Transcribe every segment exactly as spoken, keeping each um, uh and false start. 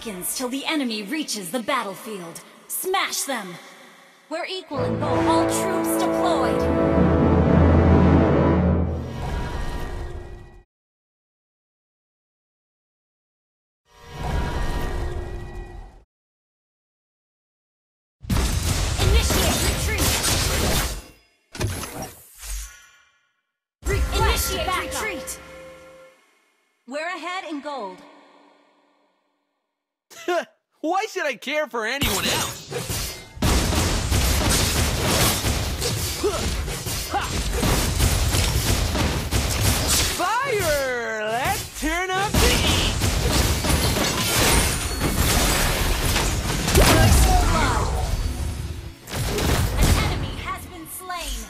seconds till the enemy reaches the battlefield. Smash them! We're equal in both. All troops deployed! Retreat! We're ahead in gold. Why should I care for anyone else? Fire! Let's turn up the heat! An enemy has been slain.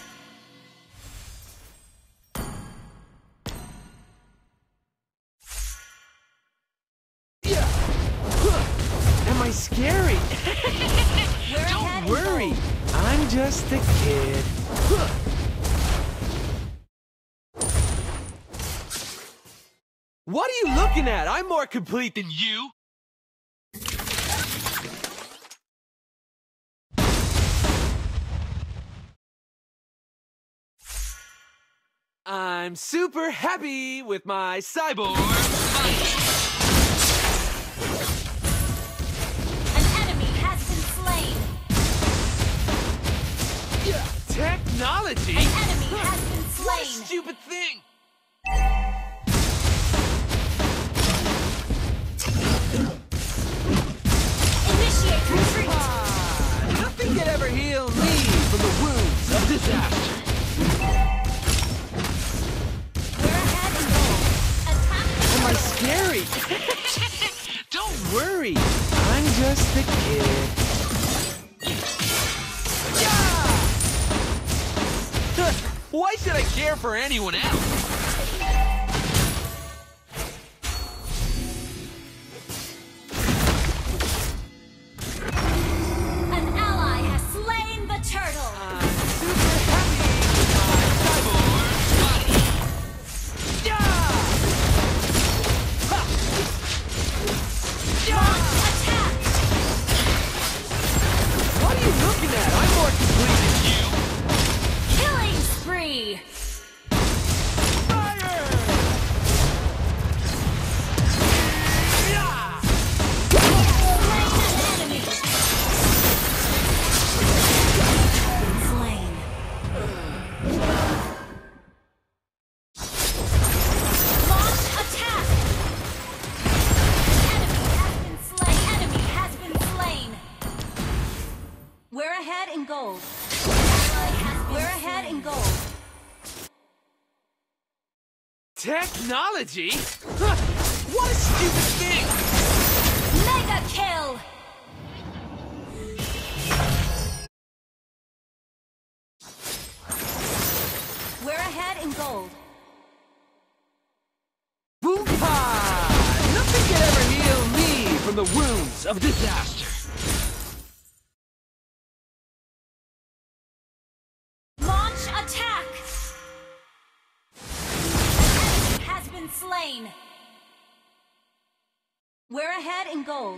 Am I scary? Don't worry, I'm just a kid. What are you looking at? I'm more complete than you. I'm super happy with my cyborg body. Technology? An enemy has been slain! What a stupid thing! Initiate retreat! Ah, nothing can ever heal me from the wounds of disaster. We're ahead in gold. Attack the Am I turtle. scary? Don't worry, I'm just a kid. Why should I care for anyone else? An ally has slain the turtle! I'm super happy with my cyborg body. Yeah! Ha! Launch attack! What are you looking at? I'm more complete than you. Killing spree! Fire! Yeah! Slain an enemy! Slain. Launch attack! Enemy has been slain. Enemy has been slain. We're ahead in gold. We're ahead in gold. Technology? Huh, what a stupid thing! Mega kill! We're ahead in gold. Boom-pa! Nothing can ever heal me from the wounds of disaster. Launch attack! Has been slain. We're ahead in gold.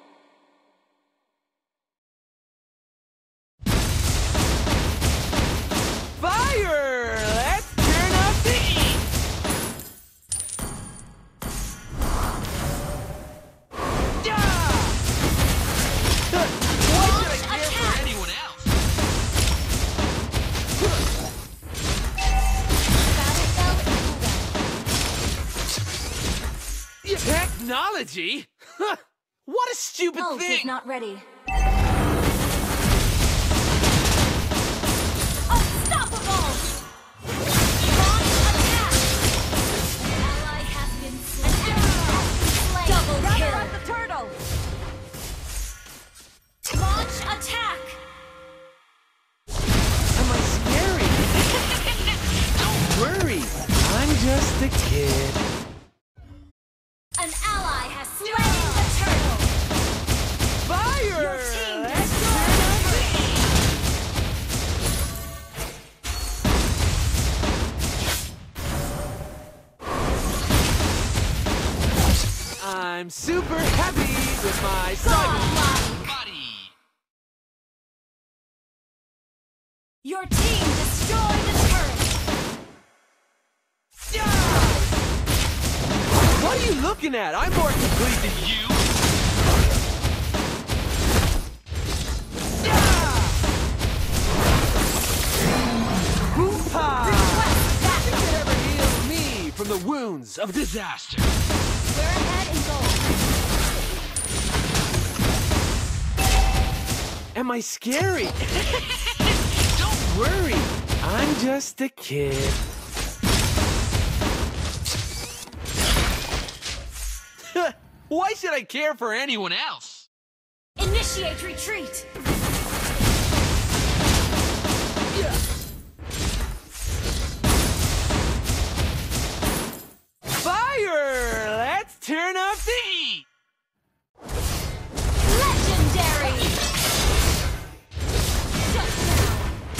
Fire! Let's turn up the heat! Yeah! Why should I care for anyone else? Technology? Huh, what a stupid Ult thing! is not ready. Just a kid. An ally has slain the turtle. Fire! Your team Let's turn up the heat. I'm super happy with my cyborg body. Your team destroyed a turret! What are you looking at? I'm more complete than you! Boom-pa! Nothing could ever heal me from the wounds of disaster. We're ahead in gold. Am I scary? Don't worry, I'm just a kid. Why should I care for anyone else? Initiate retreat! Fire! Let's turn up the heat! Legendary! Just now!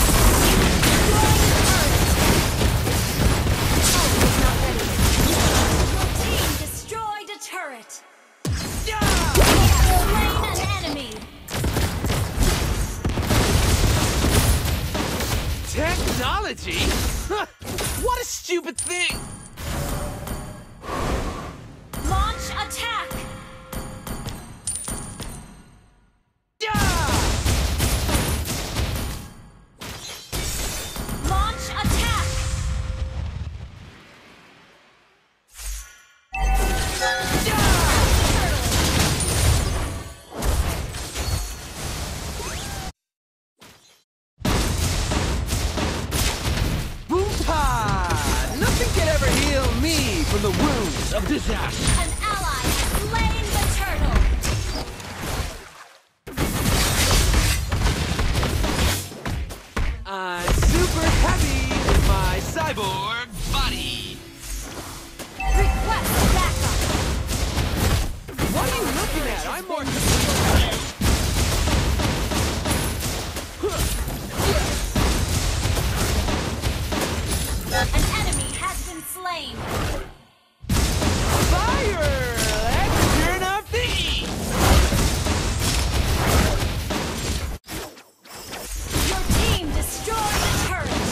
Destroyed a turret! Slain an enemy! Technology? Huh, what a stupid thing! Launch attack! Launch attack! Boom-pa! Nothing can ever heal me from the wounds of disaster. An ally has slain the turtle! I'm super heavy with my cyborg body. Request backup! What are you looking at? I'm more complete than you. An enemy has been slain! Fire! Let's turn up the heat! Your team destroyed a turret!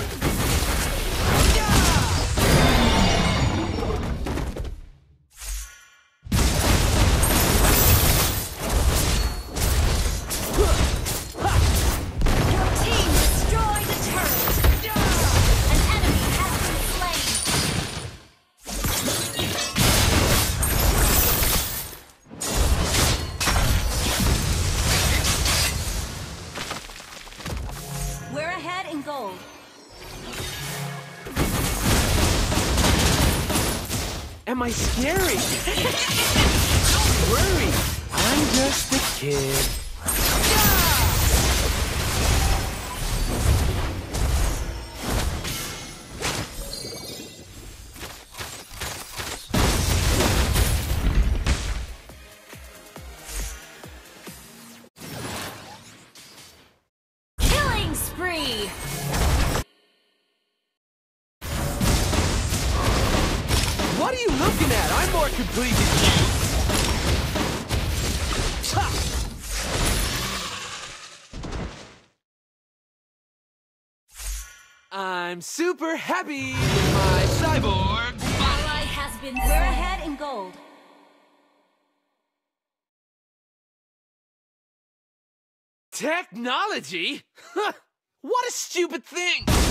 Your team destroyed a turret! An enemy has been slain! We're ahead in gold. Am I scary? Don't worry, I'm just a kid. Killing spree! What are you looking at? I'm more complete than you. Ha! I'm super happy with my cyborg body. Ally has been slain. We're ahead in gold. Technology? Huh, what a stupid thing!